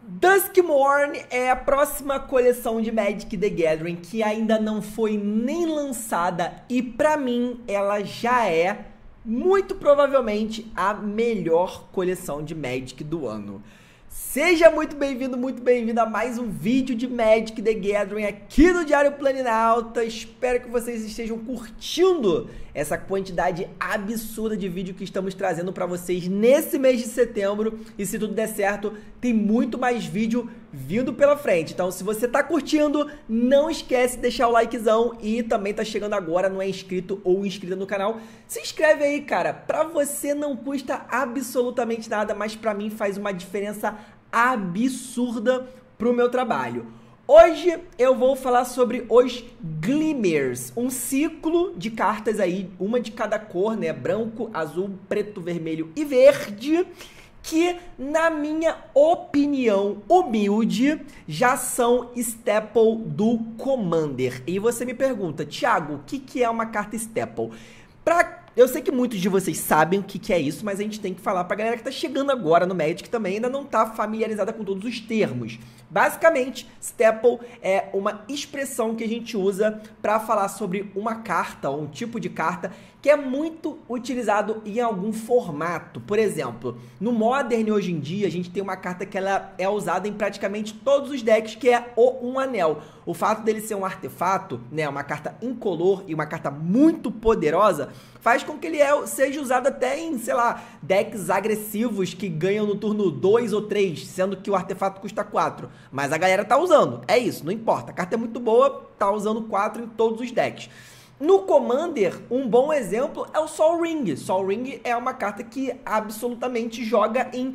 Duskmourn é a próxima coleção de Magic the Gathering que ainda não foi nem lançada e pra mim ela já é muito provavelmente a melhor coleção de Magic do ano. Seja muito bem-vindo, muito bem-vinda a mais um vídeo de Magic the Gathering aqui no Diário Planinauta. Espero que vocês estejam curtindo essa quantidade absurda de vídeo que estamos trazendo para vocês nesse mês de setembro. E se tudo der certo, tem muito mais vídeo vindo pela frente. Então, se você tá curtindo, não esquece de deixar o likezão e também tá chegando agora, não é inscrito ou inscrita no canal, se inscreve aí, cara. Pra você não custa absolutamente nada, mas pra mim faz uma diferença absurda pro meu trabalho. Hoje eu vou falar sobre os Glimmers, um ciclo de cartas aí, uma de cada cor, né? Branco, azul, preto, vermelho e verde, que, na minha opinião humilde, já são staple do Commander. E você me pergunta, Thiago, o que é uma carta staple? Eu sei que muitos de vocês sabem o que é isso, mas a gente tem que falar pra galera que tá chegando agora no Magic também, ainda não tá familiarizada com todos os termos. Basicamente, staple é uma expressão que a gente usa para falar sobre uma carta ou um tipo de carta que é muito utilizado em algum formato. Por exemplo, no Modern hoje em dia, a gente tem uma carta que ela é usada em praticamente todos os decks, que é o Um Anel. O fato dele ser um artefato, né, uma carta incolor e uma carta muito poderosa, faz com que ele seja usado até em, sei lá, decks agressivos que ganham no turno 2 ou 3, sendo que o artefato custa 4. Mas a galera tá usando, é isso, não importa. A carta é muito boa, tá usando 4 em todos os decks. No Commander, um bom exemplo é o Sol Ring. Sol Ring é uma carta que absolutamente joga em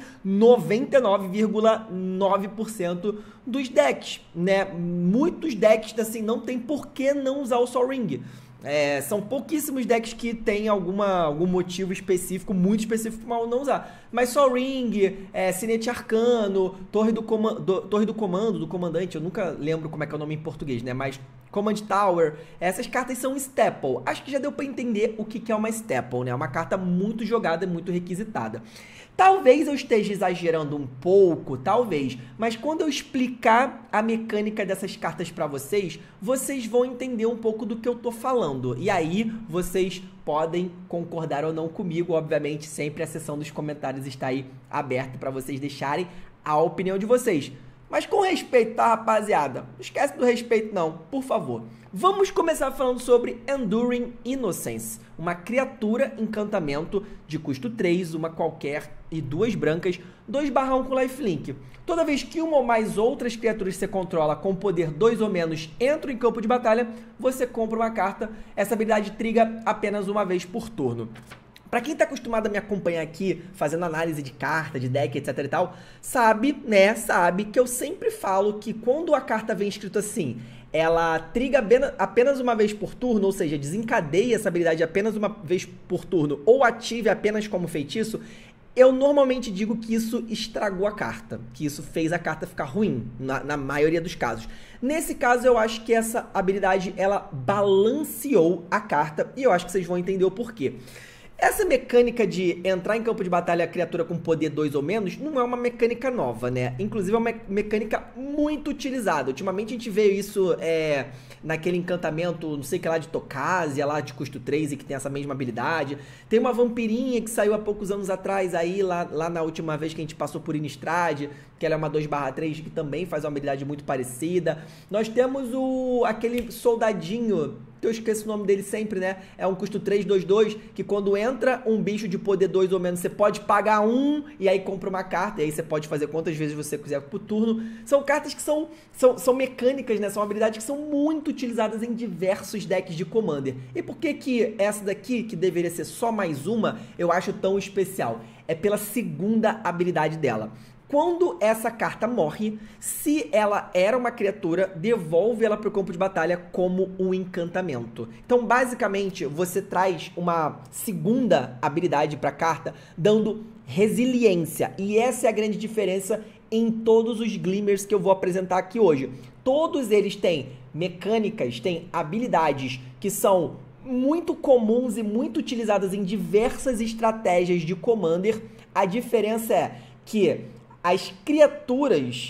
99,9% dos decks, né? Muitos decks, assim, não tem por que não usar o Sol Ring. São pouquíssimos decks que tem algum motivo específico, muito específico, para não usar. Mas Sol Ring, Sinete Arcano, Torre do Comando, do Comandante, eu nunca lembro como é que é o nome em português, né? Mas Command Tower, essas cartas são staple. Acho que já deu para entender o que é uma staple, né? Uma carta muito jogada e muito requisitada. Talvez eu esteja exagerando um pouco, talvez, mas quando eu explicar a mecânica dessas cartas para vocês, vocês vão entender um pouco do que eu tô falando. E aí, vocês podem concordar ou não comigo, obviamente, sempre a seção dos comentários está aí aberta para vocês deixarem a opinião de vocês. Mas com respeito, tá, rapaziada? Não esquece do respeito não, por favor. Vamos começar falando sobre Enduring Innocence, uma criatura encantamento de custo 3, uma qualquer e 2 brancas, 2/1 com lifelink. Toda vez que uma ou mais outras criaturas que você controla com poder 2 ou menos entram em campo de batalha, você compra uma carta. Essa habilidade triga apenas uma vez por turno. Pra quem tá acostumado a me acompanhar aqui, fazendo análise de carta, de deck, etc e tal, sabe que eu sempre falo que quando a carta vem escrito assim, ela triga apenas uma vez por turno, ou seja, desencadeia essa habilidade apenas uma vez por turno, ou ative apenas como feitiço, eu normalmente digo que isso estragou a carta, que isso fez a carta ficar ruim, na maioria dos casos. Nesse caso, eu acho que essa habilidade, ela balanceou a carta, e eu acho que vocês vão entender o porquê. Essa mecânica de entrar em campo de batalha a criatura com poder 2 ou menos não é uma mecânica nova, né? Inclusive é uma mecânica muito utilizada. Ultimamente a gente vê isso naquele encantamento, não sei o que lá, de Tocasia, lá de custo 3 e que tem essa mesma habilidade. Tem uma vampirinha que saiu há poucos anos atrás aí, lá na última vez que a gente passou por Innistrad, que ela é uma 2/3 que também faz uma habilidade muito parecida. Nós temos aquele soldadinho, eu esqueço o nome dele sempre, né? É um custo 3, 2, 2, que quando entra um bicho de poder 2 ou menos, você pode pagar 1 e aí compra uma carta, e aí você pode fazer quantas vezes você quiser por turno. São cartas que são mecânicas, né? São habilidades que são muito utilizadas em diversos decks de Commander. E por que essa daqui, que deveria ser só mais uma, eu acho tão especial? É pela segunda habilidade dela. Quando essa carta morre, se ela era uma criatura, devolve ela para o campo de batalha como um encantamento. Então, basicamente, você traz uma segunda habilidade para a carta, dando resiliência. E essa é a grande diferença em todos os Glimmers que eu vou apresentar aqui hoje. Todos eles têm mecânicas, têm habilidades que são muito comuns e muito utilizadas em diversas estratégias de Commander. A diferença é que as criaturas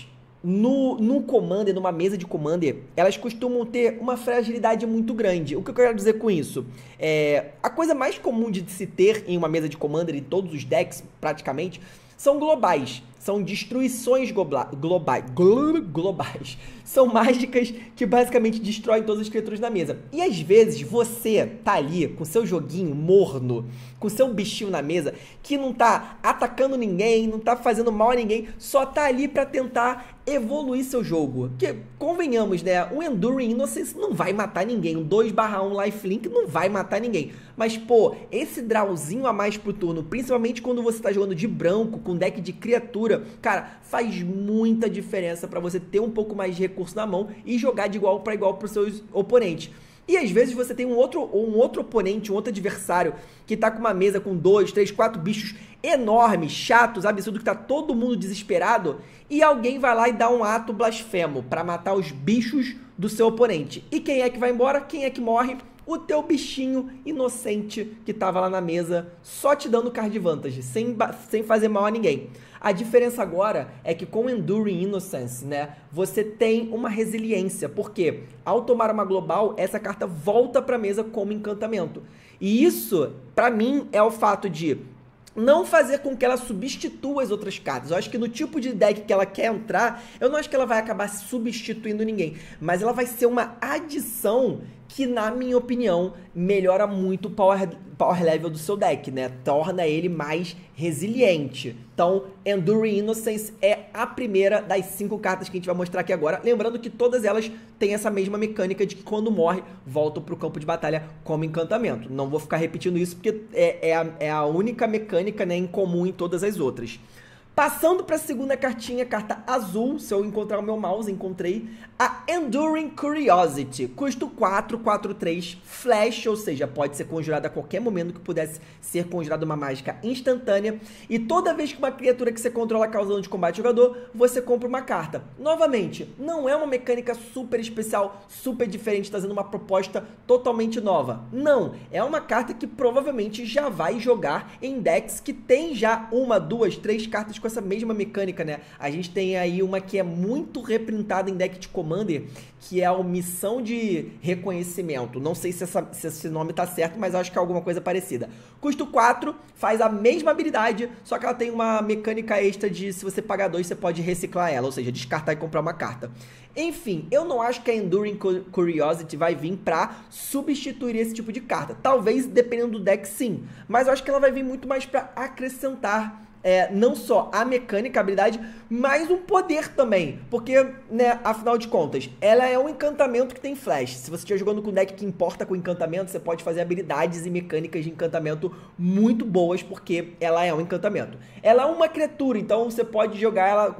no Commander, numa mesa de Commander, elas costumam ter uma fragilidade muito grande. O que eu quero dizer com isso? A coisa mais comum de se ter em uma mesa de Commander, em todos os decks, praticamente, são globais. São destruições globais. São mágicas que basicamente destroem todas as criaturas na mesa. E às vezes você tá ali com seu joguinho morno, com seu bichinho na mesa, que não tá atacando ninguém, não tá fazendo mal a ninguém, só tá ali pra tentar evoluir seu jogo. Porque, convenhamos, né? O Enduring Innocence não vai matar ninguém. Um 2/1 lifelink não vai matar ninguém. Mas, pô, esse drawzinho a mais pro turno, principalmente quando você tá jogando de branco, com deck de criatura, cara, faz muita diferença pra você ter um pouco mais de recurso na mão e jogar de igual para igual pros seus oponentes. E às vezes você tem um outro oponente, um outro adversário que tá com uma mesa com 2, 3, 4 bichos enormes, chatos, absurdos, que tá todo mundo desesperado, e alguém vai lá e dá um ato blasfemo pra matar os bichos do seu oponente. E quem é que vai embora? Quem é que morre? O teu bichinho inocente que tava lá na mesa, só te dando card vantage, sem fazer mal a ninguém. A diferença agora é que com Enduring Innocence, né, você tem uma resiliência, porque ao tomar uma global, essa carta volta pra mesa como encantamento. E isso, pra mim, é o fato de não fazer com que ela substitua as outras cartas. Eu acho que no tipo de deck que ela quer entrar, eu não acho que ela vai acabar substituindo ninguém, mas ela vai ser uma adição que, na minha opinião, melhora muito o power level do seu deck, né? Torna ele mais resiliente. Então, Enduring Innocence é a primeira das 5 cartas que a gente vai mostrar aqui agora. Lembrando que todas elas têm essa mesma mecânica de que quando morre, voltam para o campo de batalha como encantamento. Não vou ficar repetindo isso porque é a única mecânica, né, em comum em todas as outras. Passando para a segunda cartinha, carta azul, se eu encontrar o meu mouse, encontrei, a Enduring Curiosity, custo 4, 4, 3, flash, ou seja, pode ser conjurada a qualquer momento que pudesse ser conjurada uma mágica instantânea, e toda vez que uma criatura que você controla causa dano de combate ao jogador, você compra uma carta. Novamente, não é uma mecânica super especial, super diferente, trazendo uma proposta totalmente nova. Não, é uma carta que provavelmente já vai jogar em decks que tem já 1, 2, 3 cartas com essa mesma mecânica, né? A gente tem aí uma que é muito reprintada em deck de Commander, que é a Missão de Reconhecimento. Não sei se esse nome tá certo, mas acho que é alguma coisa parecida. Custo 4, faz a mesma habilidade, só que ela tem uma mecânica extra de se você pagar 2, você pode reciclar ela, ou seja, descartar e comprar uma carta. Enfim, eu não acho que a Enduring Curiosity vai vir pra substituir esse tipo de carta. Talvez, dependendo do deck, sim. Mas eu acho que ela vai vir muito mais pra acrescentar não só a mecânica, a habilidade, mas um poder também. Porque, né, afinal de contas, ela é um encantamento que tem flash. Se você estiver jogando com um deck que importa com encantamento, você pode fazer habilidades e mecânicas de encantamento muito boas, porque ela é um encantamento. Ela é uma criatura, então você pode jogar ela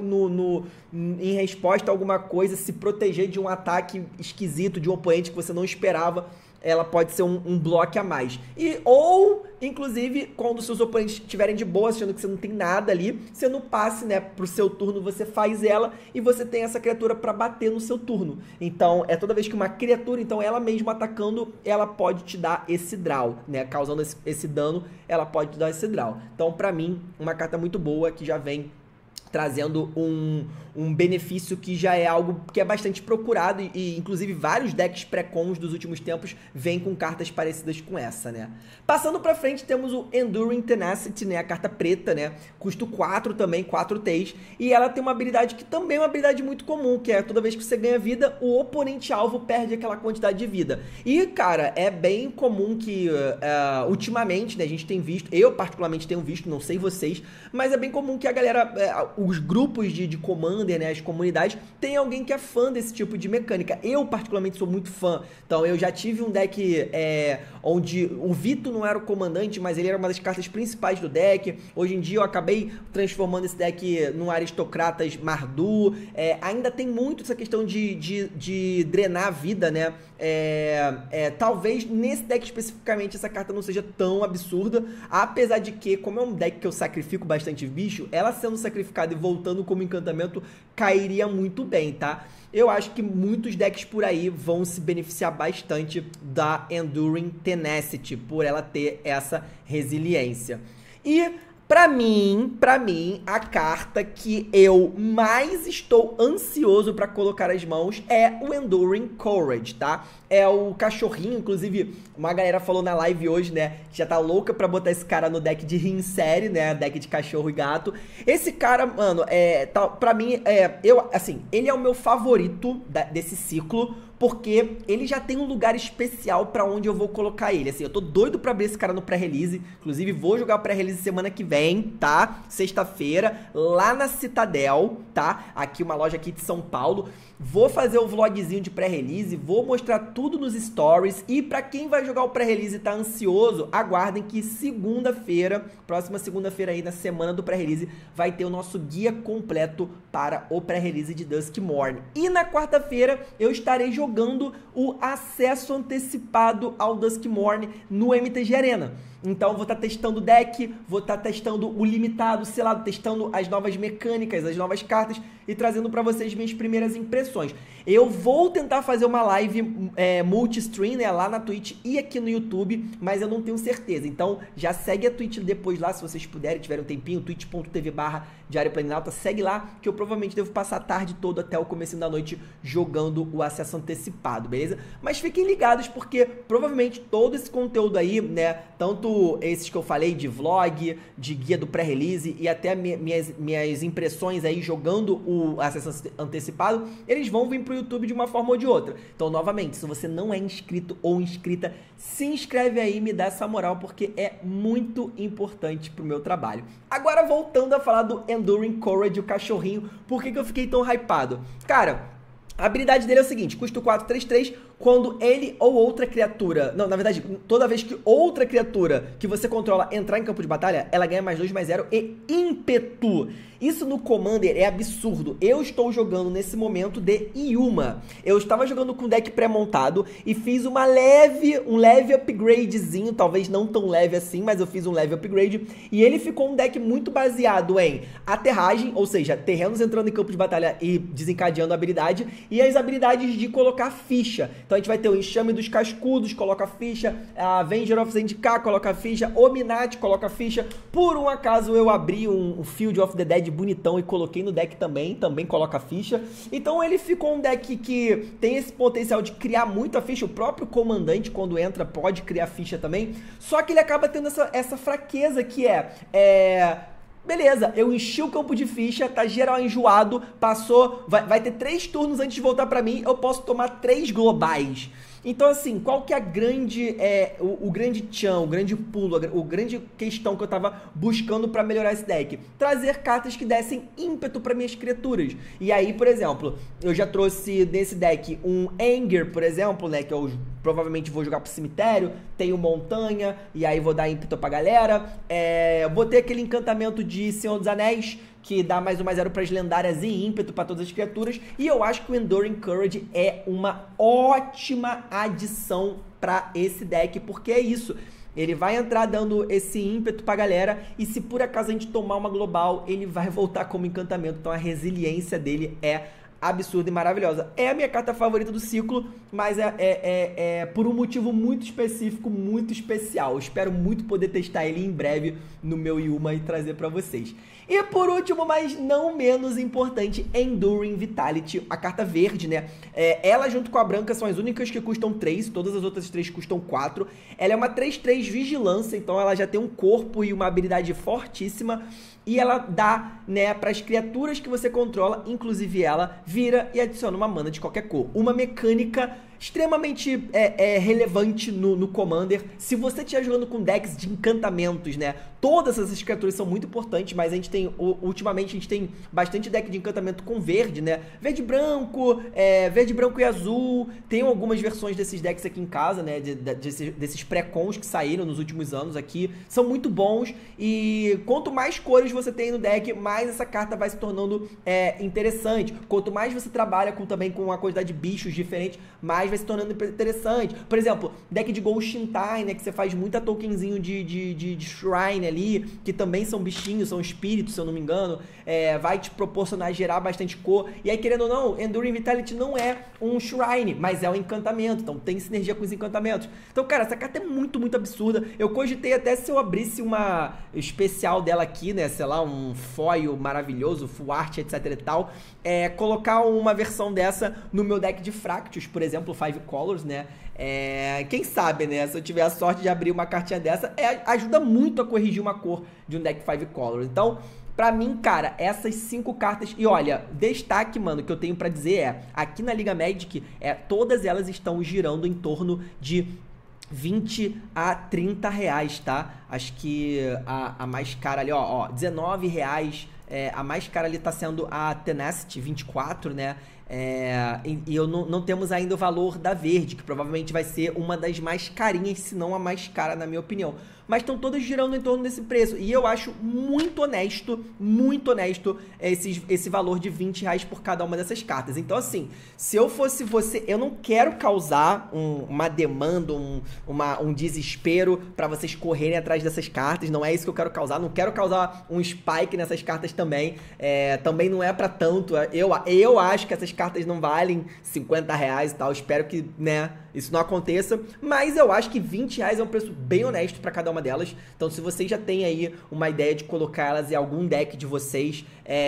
em resposta a alguma coisa, se proteger de um ataque esquisito de um oponente que você não esperava. Ela pode ser um bloco a mais. Ou, inclusive, quando seus oponentes estiverem de boa, achando que você não tem nada ali, você no passe, né, pro seu turno, você faz ela e você tem essa criatura pra bater no seu turno. Então, toda vez que uma criatura, então ela mesma atacando, ela pode te dar esse draw, né, causando esse dano, ela pode te dar esse draw. Então, pra mim, uma carta muito boa que já vem trazendo um benefício que já é algo que é bastante procurado e inclusive vários decks pré-cons dos últimos tempos vêm com cartas parecidas com essa, né? Passando pra frente temos o Enduring Tenacity, né? A carta preta, né? Custo 4 também, 4 T's, e ela tem uma habilidade que também é uma habilidade muito comum, que é toda vez que você ganha vida, o oponente alvo perde aquela quantidade de vida. E, cara, é bem comum que ultimamente, né, a gente tem visto, eu particularmente tenho visto, não sei vocês, mas é bem comum que a galera, os grupos de Commander, né, as comunidades, tem alguém que é fã desse tipo de mecânica. Eu, particularmente, sou muito fã. Então, eu já tive um deck onde o Vito não era o comandante, mas ele era uma das cartas principais do deck. Hoje em dia, eu acabei transformando esse deck num Aristocratas Mardu. Ainda tem muito essa questão de drenar a vida, né? Talvez nesse deck especificamente essa carta não seja tão absurda, apesar de que, como é um deck que eu sacrifico bastante bicho, ela sendo sacrificada e voltando como encantamento cairia muito bem, tá? Eu acho que muitos decks por aí vão se beneficiar bastante da Enduring Tenacity, por ela ter essa resiliência. E Pra mim, a carta que eu mais estou ansioso pra colocar as mãos é o Enduring Courage, tá? É o cachorrinho, inclusive uma galera falou na live hoje, né, que já tá louca pra botar esse cara no deck de Rinsérie, né, deck de cachorro e gato. Esse cara, mano, pra mim, ele é o meu favorito desse ciclo, porque ele já tem um lugar especial pra onde eu vou colocar ele. Assim, eu tô doido pra abrir esse cara no pré-release. Inclusive, vou jogar o pré-release semana que vem, tá? Sexta-feira, lá na Citadel, tá? Aqui, uma loja aqui de São Paulo. Vou fazer o vlogzinho de pré-release, vou mostrar tudo nos stories. E pra quem vai jogar o pré-release e tá ansioso, aguardem que segunda-feira, próxima segunda-feira aí, na semana do pré-release, vai ter o nosso guia completo para o pré-release de Duskmourn. E na quarta-feira, eu estarei jogando o acesso antecipado ao Duskmourn no MTG Arena. Então vou estar testando o deck, vou estar testando o limitado, selado, testando as novas mecânicas, as novas cartas e trazendo para vocês minhas primeiras impressões. Eu vou tentar fazer uma live multi-stream, né, lá na Twitch e aqui no YouTube, mas eu não tenho certeza. Então já segue a Twitch depois lá, se vocês puderem, tiverem um tempinho, twitch.tv/Diário Planinauta, segue lá, que eu provavelmente devo passar a tarde toda até o comecinho da noite jogando o acesso antecipado, beleza? Mas fiquem ligados, porque provavelmente todo esse conteúdo aí, né, tanto esses que eu falei de vlog, de guia do pré-release e até minhas impressões aí jogando o acesso antecipado, eles vão vir pro YouTube de uma forma ou de outra. Então, novamente, se você não é inscrito ou inscrita, se inscreve aí e me dá essa moral, porque é muito importante pro meu trabalho. Agora, voltando a falar do Enduring Courage, o cachorrinho, por que eu fiquei tão hypado? Cara, a habilidade dele é o seguinte, custa 4/3/3, quando ele ou outra criatura... Não, na verdade, toda vez que outra criatura que você controla entrar em campo de batalha, ela ganha +2/+0 e ímpeto. Isso no Commander é absurdo. Eu estou jogando nesse momento de Yuma. Eu estava jogando com deck pré-montado e fiz um leve upgradezinho, talvez não tão leve assim, mas eu fiz um leve upgrade. E ele ficou um deck muito baseado em aterragem, ou seja, terrenos entrando em campo de batalha e desencadeando a habilidade, e as habilidades de colocar ficha. Então a gente vai ter o Enxame dos Cascudos, coloca ficha, a Avenger of Zendikar, coloca ficha, o Minati, coloca ficha. Por um acaso eu abri um Field of the Dead bonitão e coloquei no deck também coloca ficha. Então ele ficou um deck que tem esse potencial de criar muita ficha. O próprio comandante, quando entra, pode criar ficha também. Só que ele acaba tendo essa fraqueza que beleza, eu enchi o campo de ficha, tá geral enjoado, passou, vai ter 3 turnos antes de voltar pra mim, eu posso tomar 3 globais. Então, assim, qual que é a grande, o grande tchan, o grande pulo, o grande questão que eu tava buscando pra melhorar esse deck? Trazer cartas que dessem ímpeto pra minhas criaturas. E aí, por exemplo, eu já trouxe nesse deck um Anger, por exemplo, né, que eu provavelmente vou jogar pro cemitério, tenho Montanha, e aí vou dar ímpeto pra galera. Botei aquele encantamento de Senhor dos Anéis, que dá +1/+0 para as lendárias e ímpeto para todas as criaturas. E eu acho que o Enduring Courage é uma ótima adição para esse deck, porque é isso. Ele vai entrar dando esse ímpeto pra galera, e se por acaso a gente tomar uma global, ele vai voltar como encantamento. Então a resiliência dele é absurda e maravilhosa. É a minha carta favorita do ciclo, mas é por um motivo muito específico, muito especial. Eu espero muito poder testar ele em breve no meu Yuma e trazer pra vocês. E por último, mas não menos importante, Enduring Vitality, a carta verde, né? Ela junto com a branca são as únicas que custam 3, todas as outras 3 custam 4. Ela é uma 3/3 vigilância, então ela já tem um corpo e uma habilidade fortíssima. E ela dá, né, para as criaturas que você controla, inclusive ela, vira e adiciona uma mana de qualquer cor. Uma mecânica extremamente relevante no Commander. Se você estiver jogando com decks de encantamentos, né, todas essas criaturas são muito importantes, mas a gente tem, ultimamente, a gente tem bastante deck de encantamento com verde, né, verde e branco e azul. Tem algumas versões desses decks aqui em casa, né, desses pré-cons que saíram nos últimos anos aqui. São muito bons, e quanto mais cores você tem no deck, mais essa carta vai se tornando interessante. Quanto mais você trabalha também com uma quantidade de bichos diferentes, mais vai se tornando interessante. Por exemplo, deck de Ghost in Time, né, que você faz muita tokenzinho de Shrine ali, que também são bichinhos, são espíritos, se eu não me engano, vai te proporcionar gerar bastante cor. E aí, querendo ou não, Enduring Vitality não é um Shrine, mas é um encantamento, então tem sinergia com os encantamentos. Então, cara, essa carta é muito, muito absurda. Eu cogitei até se eu abrisse uma especial dela aqui, né, sei lá, um foil maravilhoso, full art, etc e tal, colocar uma versão dessa no meu deck de Fractus, por exemplo, 5 Colors, né, quem sabe, né, se eu tiver a sorte de abrir uma cartinha dessa, ajuda muito a corrigir uma cor de um deck 5 Colors. Então, pra mim, cara, essas 5 cartas... E olha, destaque, mano, que eu tenho pra dizer aqui na Liga Magic, todas elas estão girando em torno de 20 a 30 reais, tá? Acho que a mais cara ali, ó, 19 reais. A mais cara ali tá sendo a Tenacity 24, né? E não temos ainda o valor da verde, que provavelmente vai ser uma das mais carinhas, se não a mais cara, na minha opinião. Mas estão todas girando em torno desse preço. E eu acho muito honesto esse valor de 20 reais por cada uma dessas cartas. Então, assim, se eu fosse você, eu não quero causar uma demanda, um desespero pra vocês correrem atrás dessas cartas. Não é isso que eu quero causar. Não quero causar um spike nessas cartas também. Também não é pra tanto. Eu acho que essas cartas não valem 50 reais e tal. Espero que, né, isso não aconteça. Mas eu acho que 20 reais é um preço bem honesto pra cada uma delas. Então, se vocês já têm aí uma ideia de colocar elas em algum deck de vocês,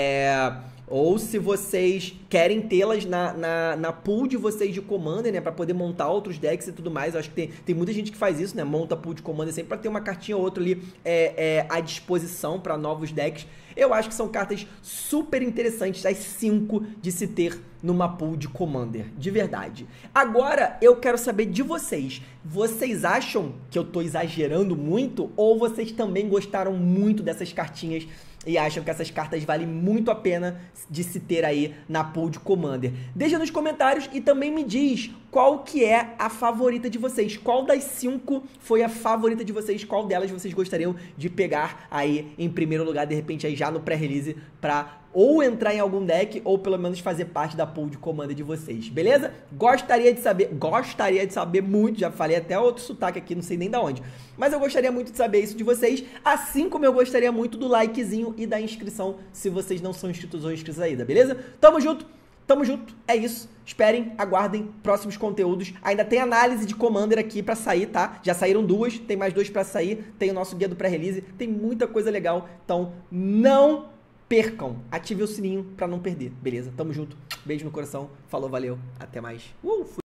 ou se vocês querem tê-las na pool de vocês de Commander, né, pra poder montar outros decks e tudo mais. Eu acho que tem muita gente que faz isso, né, monta pool de Commander sempre pra ter uma cartinha ou outra ali à disposição pra novos decks. Eu acho que são cartas super interessantes, as 5 de se ter numa pool de Commander, de verdade. Agora, eu quero saber de vocês. Vocês acham que eu tô exagerando muito? Ou vocês também gostaram muito dessas cartinhas e acham que essas cartas valem muito a pena de se ter aí na pool de Commander? Deixa nos comentários e também me diz qual que é a favorita de vocês. Qual das 5 foi a favorita de vocês? Qual delas vocês gostariam de pegar aí em primeiro lugar, de repente aí já no pré-release, pra ou entrar em algum deck, ou pelo menos fazer parte da pool de Commander de vocês, beleza? Gostaria de saber muito, já falei até outro sotaque aqui, não sei nem da onde, mas eu gostaria muito de saber isso de vocês, assim como eu gostaria muito do likezinho e da inscrição, se vocês não são inscritos ou inscritos ainda, beleza? Tamo junto, é isso. Esperem, aguardem próximos conteúdos. Ainda tem análise de Commander aqui pra sair, tá? Já saíram 2, tem mais 2 pra sair, tem o nosso guia do pré-release, tem muita coisa legal, então não percam, ative o sininho pra não perder, beleza? Tamo junto, beijo no coração, falou, valeu, até mais. Fui.